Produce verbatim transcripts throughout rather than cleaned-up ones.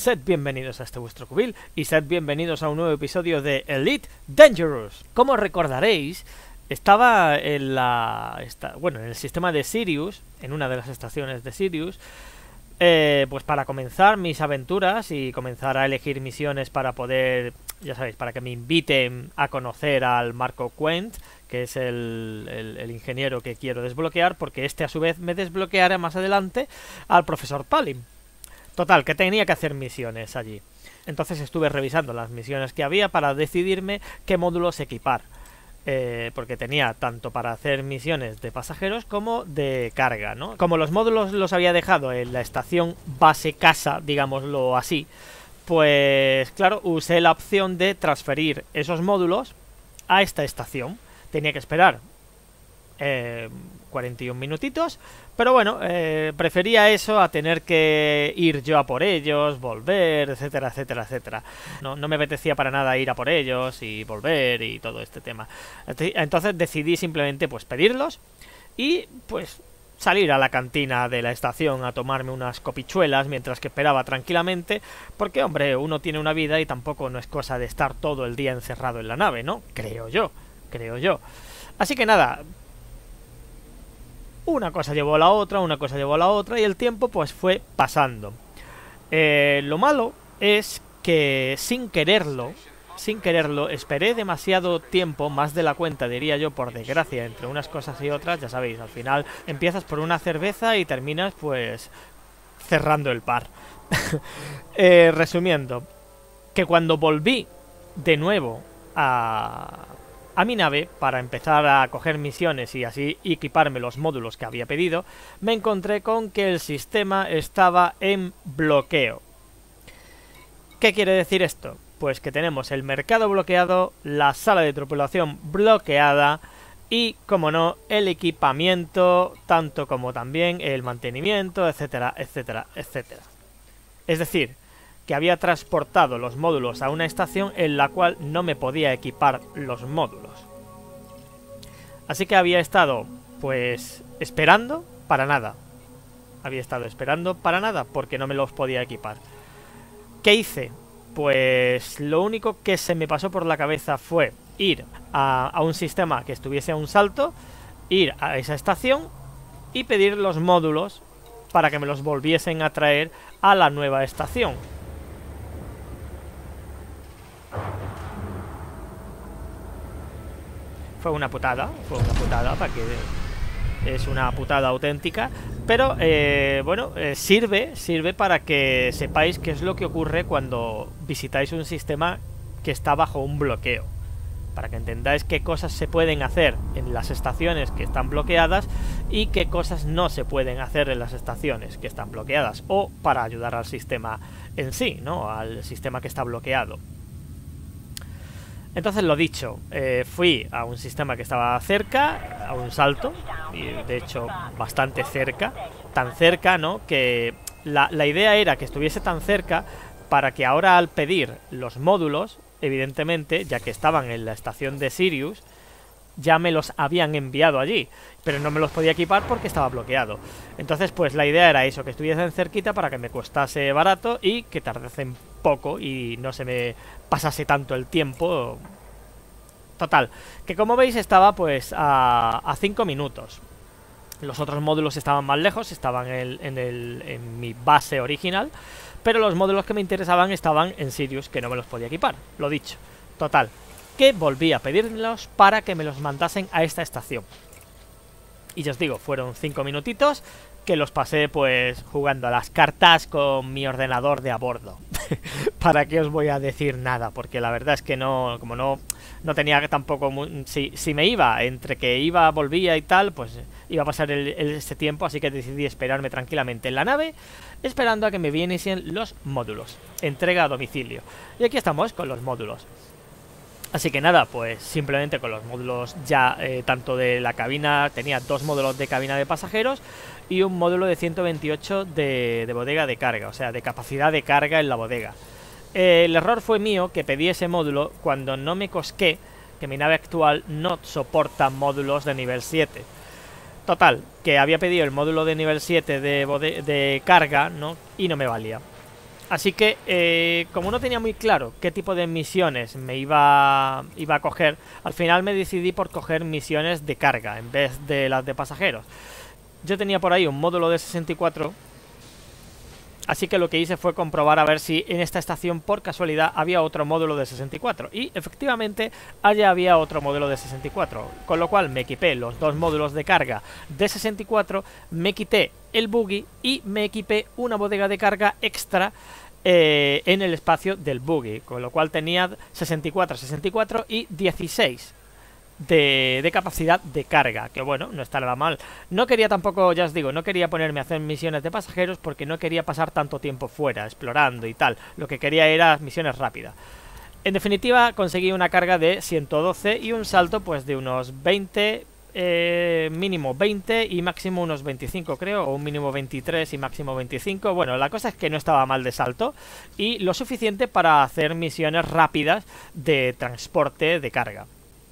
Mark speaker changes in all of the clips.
Speaker 1: sed bienvenidos a este vuestro cubil y sed bienvenidos a un nuevo episodio de Elite Dangerous. Como recordaréis, estaba en la... Esta, bueno, en el sistema de Sirius, en una de las estaciones de Sirius, eh, pues para comenzar mis aventuras y comenzar a elegir misiones para poder, ya sabéis, para que me inviten a conocer al Marco Quent, que es el, el, el ingeniero que quiero desbloquear, porque este a su vez me desbloqueará más adelante al profesor Palin. Total, que tenía que hacer misiones allí. Entonces estuve revisando las misiones que había para decidirme qué módulos equipar. Eh, porque tenía tanto para hacer misiones de pasajeros como de carga, ¿no? Como los módulos los había dejado en la estación base casa, digámoslo así, pues claro, usé la opción de transferir esos módulos a esta estación. Tenía que esperar eh, cuarenta y un minutitos, pero bueno, eh, prefería eso a tener que ir yo a por ellos, volver, etcétera, etcétera, etcétera. No, no me apetecía para nada ir a por ellos y volver y todo este tema. Entonces decidí simplemente pues pedirlos y pues salir a la cantina de la estación a tomarme unas copichuelas mientras que esperaba tranquilamente, porque hombre, uno tiene una vida y tampoco no es cosa de estar todo el día encerrado en la nave, ¿no? Creo yo, creo yo. Así que nada, una cosa llevó a la otra, una cosa llevó a la otra y el tiempo pues fue pasando. Eh, lo malo es que sin quererlo, sin quererlo, esperé demasiado tiempo, más de la cuenta diría yo, por desgracia, entre unas cosas y otras, ya sabéis, al final empiezas por una cerveza y terminas pues cerrando el bar. eh, resumiendo, que cuando volví de nuevo a... a mi nave, para empezar a coger misiones y así equiparme los módulos que había pedido, me encontré con que el sistema estaba en bloqueo. ¿Qué quiere decir esto? Pues que tenemos el mercado bloqueado, la sala de tripulación bloqueada y, como no, el equipamiento, tanto como también el mantenimiento, etcétera, etcétera, etcétera. Es decir, que había transportado los módulos a una estación en la cual no me podía equipar los módulos. Así que había estado, pues, esperando para nada. Había estado esperando para nada porque no me los podía equipar. ¿Qué hice? Pues lo único que se me pasó por la cabeza fue ir a, a un sistema que estuviese a un salto, ir a esa estación y pedir los módulos para que me los volviesen a traer a la nueva estación. Fue una putada, fue una putada, para que es una putada auténtica, pero eh, bueno, eh, sirve, sirve para que sepáis qué es lo que ocurre cuando visitáis un sistema que está bajo un bloqueo, para que entendáis qué cosas se pueden hacer en las estaciones que están bloqueadas y qué cosas no se pueden hacer en las estaciones que están bloqueadas, o para ayudar al sistema en sí, ¿no? Al sistema que está bloqueado. Entonces, lo dicho, eh, fui a un sistema que estaba cerca, a un salto, y de hecho bastante cerca, tan cerca, ¿no? Que la, la idea era que estuviese tan cerca para que ahora al pedir los módulos, evidentemente, ya que estaban en la estación de Sirius, ya me los habían enviado allí, pero no me los podía equipar porque estaba bloqueado. Entonces, pues la idea era eso, que estuviesen cerquita para que me costase barato y que tardasen poco y no se me pasase tanto el tiempo. Total, que como veis estaba pues a cinco minutos. Los otros módulos estaban más lejos, estaban en, en, el, en mi base original, pero los módulos que me interesaban estaban en Sirius, que no me los podía equipar, lo dicho. Total, que volví a pedirlos para que me los mandasen a esta estación. Y ya os digo, fueron cinco minutitos que los pasé pues jugando a las cartas con mi ordenador de a bordo. ¿Para qué os voy a decir nada? Porque la verdad es que no, como no, no tenía tampoco... Muy, si, si me iba, entre que iba, volvía y tal, pues iba a pasar el, el, ese tiempo, así que decidí esperarme tranquilamente en la nave, esperando a que me viniesen los módulos. Entrega a domicilio. Y aquí estamos con los módulos. Así que nada, pues simplemente con los módulos ya, eh, tanto de la cabina, tenía dos módulos de cabina de pasajeros y un módulo de ciento veintiocho de, de bodega de carga, o sea, de capacidad de carga en la bodega. Eh, el error fue mío que pedí ese módulo cuando no me cosqué que mi nave actual no soporta módulos de nivel siete. Total, que había pedido el módulo de nivel siete de, de carga, ¿no? Y no me valía. Así que, eh, como no tenía muy claro qué tipo de misiones me iba, iba a coger, al final me decidí por coger misiones de carga en vez de las de pasajeros. Yo tenía por ahí un módulo de sesenta y cuatro, así que lo que hice fue comprobar a ver si en esta estación por casualidad había otro módulo de sesenta y cuatro. Y efectivamente allá había otro módulo de sesenta y cuatro, con lo cual me equipé los dos módulos de carga de sesenta y cuatro, me quité el buggy y me equipé una bodega de carga extra eh, en el espacio del buggy, con lo cual tenía sesenta y cuatro, sesenta y cuatro y dieciséis De, de capacidad de carga, que bueno, no está nada mal. No quería tampoco, ya os digo, no quería ponerme a hacer misiones de pasajeros porque no quería pasar tanto tiempo fuera, explorando y tal. Lo que quería era misiones rápidas. En definitiva, conseguí una carga de ciento doce y un salto pues de unos veinte, eh, mínimo veinte y máximo unos veinticinco creo, o un mínimo veintitrés y máximo veinticinco. Bueno, la cosa es que no estaba mal de salto y lo suficiente para hacer misiones rápidas de transporte de carga.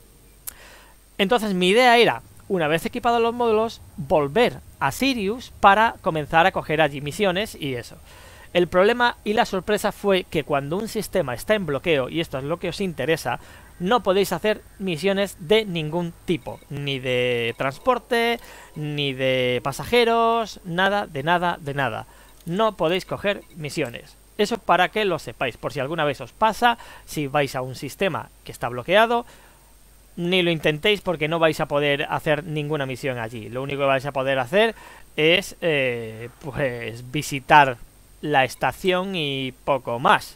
Speaker 1: Entonces mi idea era, una vez equipados los módulos, volver a Sirius para comenzar a coger allí misiones y eso. El problema y la sorpresa fue que cuando un sistema está en bloqueo, y esto es lo que os interesa, no podéis hacer misiones de ningún tipo, ni de transporte, ni de pasajeros, nada, de nada, de nada. No podéis coger misiones. Eso para que lo sepáis, por si alguna vez os pasa, si vais a un sistema que está bloqueado, ni lo intentéis porque no vais a poder hacer ninguna misión allí. Lo único que vais a poder hacer es eh, pues visitar la estación y poco más.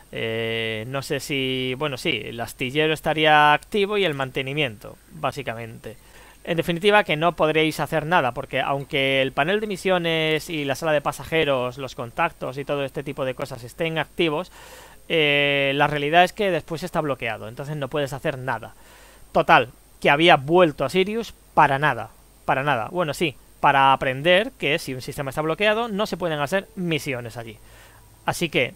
Speaker 1: Eh, no sé si... Bueno, sí, el astillero estaría activo y el mantenimiento, básicamente. En definitiva, que no podréis hacer nada, porque aunque el panel de misiones y la sala de pasajeros, los contactos y todo este tipo de cosas estén activos, eh, la realidad es que después está bloqueado, entonces no puedes hacer nada. Total, que había vuelto a Sirius para nada, para nada. Bueno, sí, para aprender que si un sistema está bloqueado no se pueden hacer misiones allí. Así que,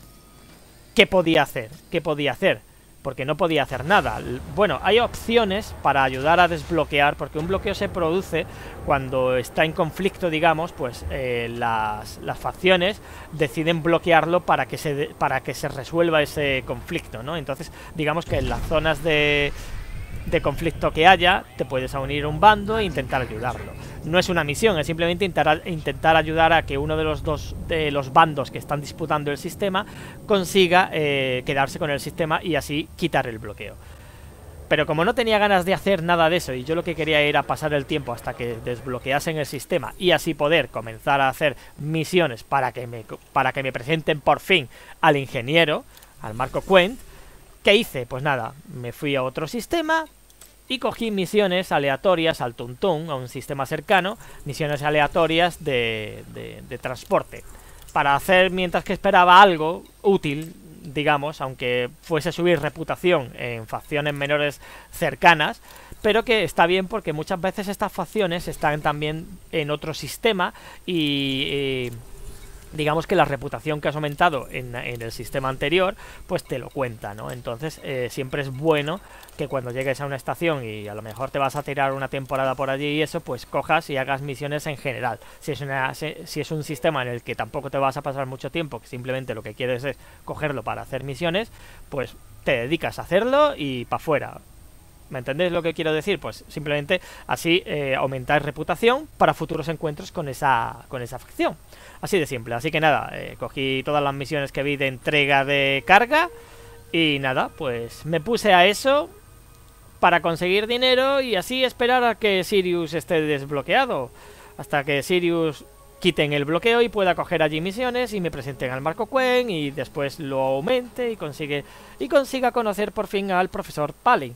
Speaker 1: ¿qué podía hacer? ¿Qué podía hacer? Porque no podía hacer nada. Bueno, hay opciones para ayudar a desbloquear, porque un bloqueo se produce cuando está en conflicto, digamos, pues eh, las, las facciones deciden bloquearlo para que se, de, para que se resuelva ese conflicto, ¿no? Entonces, digamos que en las zonas de... de conflicto que haya, te puedes unir a un bando e intentar ayudarlo. No es una misión, es simplemente intentar, intentar ayudar a que uno de los dos de los bandos que están disputando el sistema consiga eh, quedarse con el sistema y así quitar el bloqueo. Pero como no tenía ganas de hacer nada de eso y yo lo que quería era pasar el tiempo hasta que desbloqueasen el sistema y así poder comenzar a hacer misiones para que me, para que me presenten por fin al ingeniero, al Marco Quent, ¿qué hice? Pues nada, me fui a otro sistema y cogí misiones aleatorias al Tuntún, a un sistema cercano, misiones aleatorias de, de, de transporte, para hacer mientras que esperaba algo útil, digamos, aunque fuese subir reputación en facciones menores cercanas, pero que está bien porque muchas veces estas facciones están también en otro sistema y... Eh, digamos que la reputación que has aumentado en, en el sistema anterior, pues te lo cuenta, ¿no? Entonces eh, siempre es bueno que cuando llegues a una estación y a lo mejor te vas a tirar una temporada por allí y eso, pues cojas y hagas misiones en general. Si es, una, si, si es un sistema en el que tampoco te vas a pasar mucho tiempo, que simplemente lo que quieres es cogerlo para hacer misiones, pues te dedicas a hacerlo y para afuera. ¿Me entendéis lo que quiero decir? Pues simplemente así eh, aumentáis reputación para futuros encuentros con esa, con esa facción. Así de simple. Así que nada, eh, cogí todas las misiones que vi de entrega de carga y nada, pues me puse a eso para conseguir dinero y así esperar a que Sirius esté desbloqueado. Hasta que Sirius quiten el bloqueo y pueda coger allí misiones y me presenten al Marco Quent y después lo aumente y, consigue, y consiga conocer por fin al profesor Palin.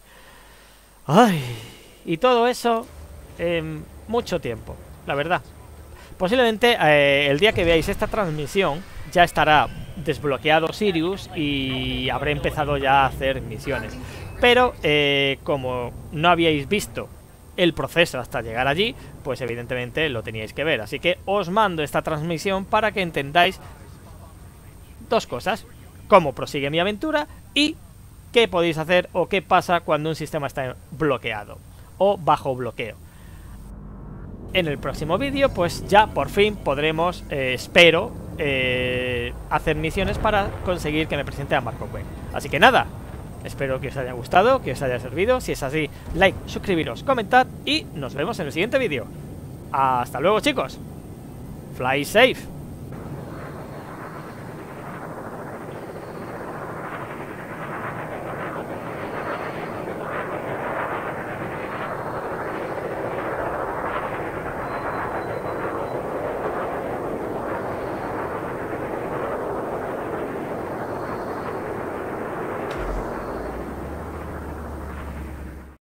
Speaker 1: Ay, y todo eso en mucho tiempo, la verdad. Posiblemente eh, el día que veáis esta transmisión ya estará desbloqueado Sirius y habré empezado ya a hacer misiones. Pero eh, como no habíais visto el proceso hasta llegar allí, pues evidentemente lo teníais que ver. Así que os mando esta transmisión para que entendáis dos cosas: cómo prosigue mi aventura y qué podéis hacer o qué pasa cuando un sistema está bloqueado o bajo bloqueo. En el próximo vídeo pues ya por fin podremos, eh, espero, eh, hacer misiones para conseguir que me presente a Marco Wayne. Así que nada, espero que os haya gustado, que os haya servido. Si es así, like, suscribiros, comentad y nos vemos en el siguiente vídeo. Hasta luego, chicos. Fly safe.